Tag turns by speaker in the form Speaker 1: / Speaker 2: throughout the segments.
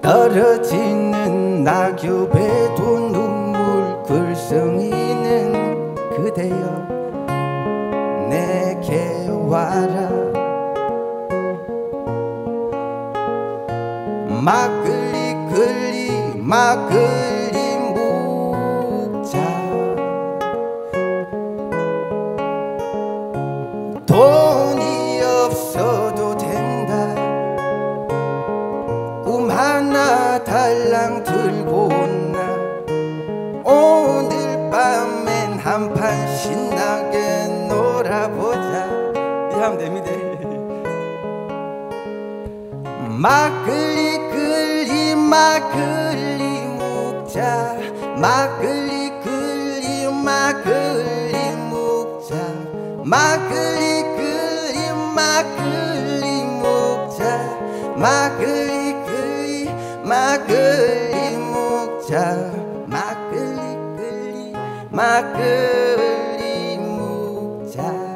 Speaker 1: 떨어지는 낙엽에도 눈물 글썽이는 그대여 내게 와라. 막걸리 걸리 막걸리 묵자. 돈이 없어도 된다. 꿈 하나 달랑 들고 온나. 오늘 밤엔 한판 신나게 놀아보자. 이 하면 됩니다. 막걸리 걸리 막걸리 묵자. 막걸리 걸리 막걸리 묵자. 막걸리 걸리 막걸리 묵자. 막걸리 걸리 막걸리 묵자. 막걸리 걸리 막걸리 묵자.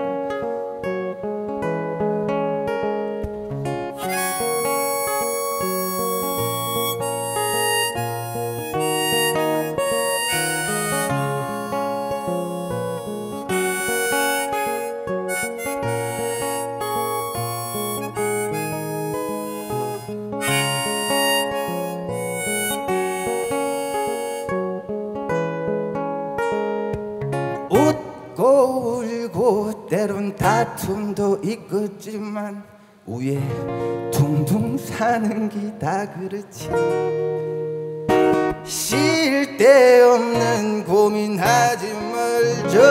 Speaker 1: 웃고 울고 때론 다툼도 있겠지만 위에 둥둥 사는 게 다 그렇지. 쓸데없는 고민하지 말자.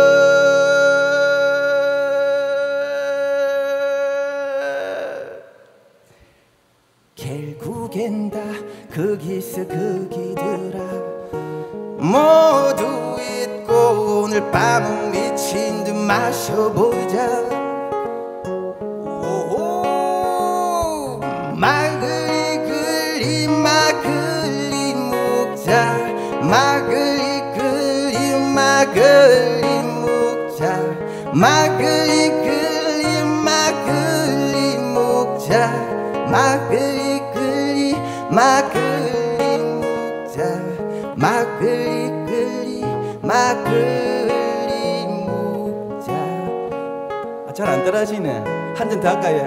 Speaker 1: 결국엔 다 거기서 거기더라. 모두 잊고 오늘 밤은 미친 듯 마셔보자. 오호. 막걸리 걸리 막걸리 묵자. 막걸리 걸리 막걸리 묵자. 막걸리 걸리 막걸리 묵자. 막걸리 걸리 막걸리 묵자. 막걸리 걸리 막걸리 묵자. 잘 안 떨어지네. 한 잔 더 할까요?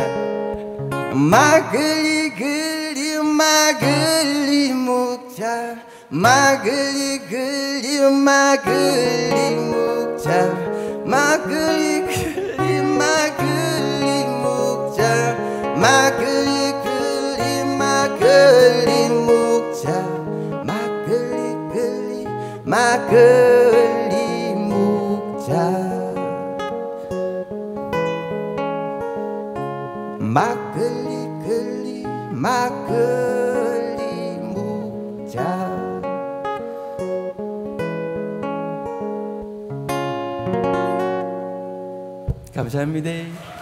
Speaker 1: 막걸리 걸리 막걸리 묵자. 막걸리 걸리 막걸리 묵자. 막걸리 걸리 막걸리 묵자. 막걸리 걸리 막걸리 묵자. 막걸리 걸리 막걸리 묵자. 막걸리 걸리 막걸리 묵자. 감사합니다.